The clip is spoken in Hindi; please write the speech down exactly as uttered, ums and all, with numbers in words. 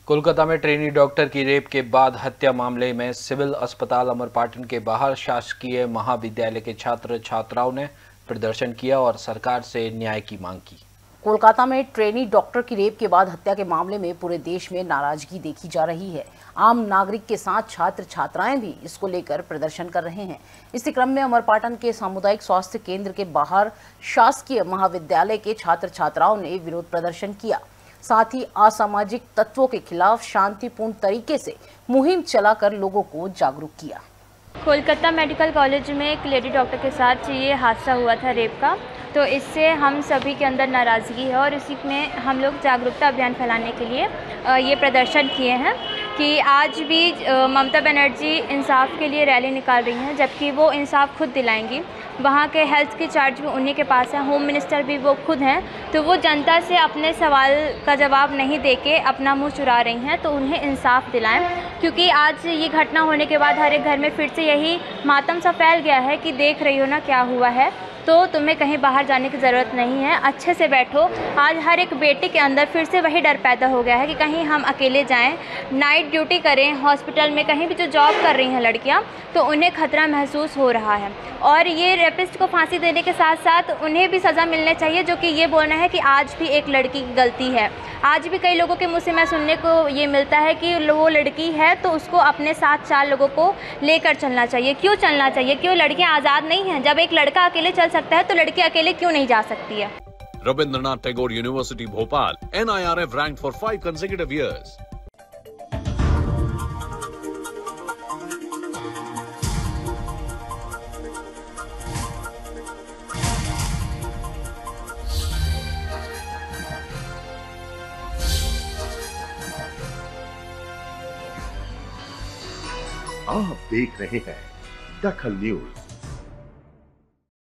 कोलकाता में ट्रेनी डॉक्टर की रेप के बाद हत्या मामले में सिविल अस्पताल अमरपाटन के बाहर शासकीय महाविद्यालय के छात्र छात्राओं ने प्रदर्शन किया और सरकार से न्याय की मांग की। कोलकाता में ट्रेनी डॉक्टर की रेप के बाद हत्या के मामले में पूरे देश में नाराजगी देखी जा रही है। आम नागरिक के साथ छात्र छात्राएं भी इसको लेकर प्रदर्शन कर रहे हैं। इसी क्रम में अमरपाटन के सामुदायिक स्वास्थ्य केंद्र के बाहर शासकीय महाविद्यालय के छात्र छात्राओं ने विरोध प्रदर्शन किया। साथ ही असामाजिक तत्वों के खिलाफ शांतिपूर्ण तरीके से मुहिम चलाकर लोगों को जागरूक किया। कोलकाता मेडिकल कॉलेज में एक लेडी डॉक्टर के साथ ये हादसा हुआ था रेप का, तो इससे हम सभी के अंदर नाराज़गी है और इसी में हम लोग जागरूकता अभियान फैलाने के लिए ये प्रदर्शन किए हैं कि आज भी ममता बनर्जी इंसाफ के लिए रैली निकाल रही हैं, जबकि वो इंसाफ खुद दिलाएंगी। वहाँ के हेल्थ की चार्ज भी उन्हीं के पास है, होम मिनिस्टर भी वो खुद हैं, तो वो जनता से अपने सवाल का जवाब नहीं देके अपना मुंह चुरा रही हैं, तो उन्हें इंसाफ दिलाएं। क्योंकि आज ये घटना होने के बाद हर एक घर में फिर से यही मातम सा फैल गया है कि देख रही हो ना क्या हुआ है, तो तुम्हें कहीं बाहर जाने की ज़रूरत नहीं है, अच्छे से बैठो। आज हर एक बेटे के अंदर फिर से वही डर पैदा हो गया है कि कहीं हम अकेले जाएं, नाइट ड्यूटी करें हॉस्पिटल में, कहीं भी जो जॉब कर रही हैं लड़कियां, तो उन्हें खतरा महसूस हो रहा है। और ये रेपिस्ट को फांसी देने के साथ साथ उन्हें भी सज़ा मिलनी चाहिए, जो कि ये बोलना है कि आज भी एक लड़की की गलती है। आज भी कई लोगों के मुँह से मैं सुनने को ये मिलता है कि वो लड़की है तो उसको अपने साथ चार लोगों को लेकर चलना चाहिए। क्यों चलना चाहिए? क्यों लड़कियां आज़ाद नहीं हैं? जब एक लड़का अकेले चल सकता है तो लड़की अकेले क्यों नहीं जा सकती है? Rabindranath Tagore university Bhopal, N I R F ranked for five consecutive years. आप देख रहे हैं दखल न्यूज।